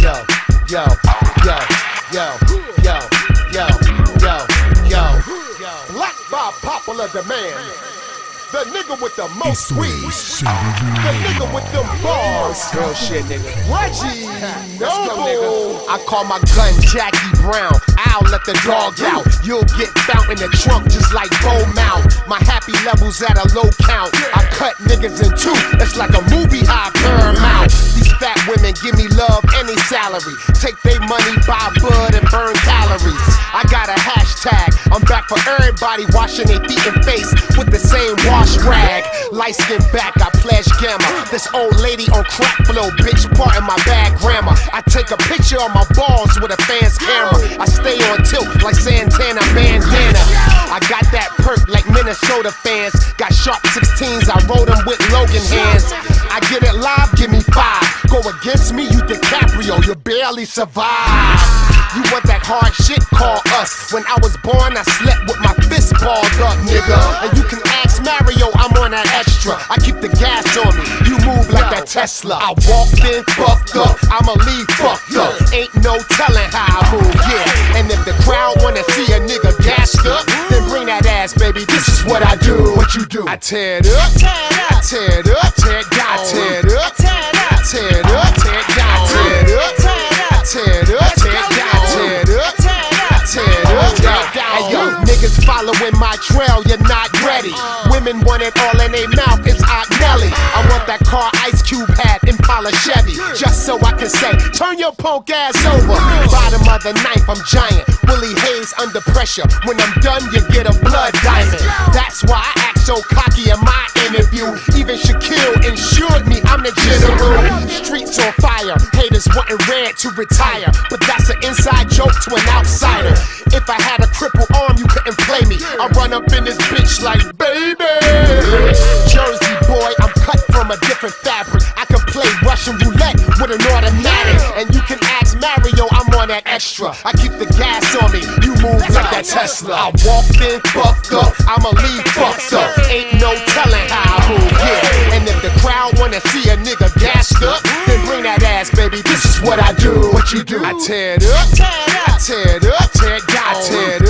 yo, yo, yo, yo, yo, yo, yo, yo, yo. Black by popular demand. The nigga with the most weed. The nigga with them bars. Real shit, nigga. Reggie Noble. I call my gun Jackie Brown. I'll let the dog out. You'll get found in the trunk just like Bo Mount. My happy levels at a low count. I cut niggas in two. It's like a movie high Paramount. These fat women give me love any salary. Take their money, buy bud and burn calories. I got a hashtag. I'm back for everybody washing their feet and face with the same wash rag. Light skin back, I pledge gamma. This old lady on crack flow, bitch, part in my bad grammar. I take a picture of my balls with a fan's camera. I stay on tilt like Santana bandana. I got that perk like Minnesota fans. Got sharp 16s, I roll them with Logan hands. I get it live, give me 5. Go against me, you DiCaprio, you barely survive. You want that hard shit, call us. When I was born, I slept with my fist balled up, nigga. And you can ask Mario, I'm on that extra. I keep the gas on me, you move like that Tesla. I walked in, fucked up, I'ma leave fucked up. Ain't no telling how I move, yeah. And if the crowd wanna see a nigga gassed up, then bring that ass, baby, this is what I do. What you do? I tear it up, I tear it up, I tear it down, I tear it up, I tear it up, I tear it down, I tear it up, I tear it up, I tear it down. Hey yo, niggas following my trail, you're not ready. Women want it all in their mouth, it's Aunt Nelly. I want that car Ice Cube had, Impala Chevy, just so I can say, turn your punk ass over. Bottom of the knife, I'm giant. Willie Hayes under pressure. When I'm done, you get a blood diamond. That's why I act so cocky in my interview. Even Shaquille insured me, I'm the general. Streets on fire, haters wanting red to retire, but that's an inside joke to an outsider. If I had a crippled arm, you couldn't play me. I run up in this bitch like, baby. Jersey boy, I'm cut from a different fabric. I can play Russian roulette with an automatic. And you can ask Mario, I'm on that extra. I keep the gas on me, you move like that Tesla. I walked in, fucked up, I'ma leave fucked up. Ain't no telling how I move, yeah. And if the crowd wanna see a nigga gassed up, then bring that ass, baby, this is what I do. What you do? I tear it up, I tear it up, I tear it down, I tear it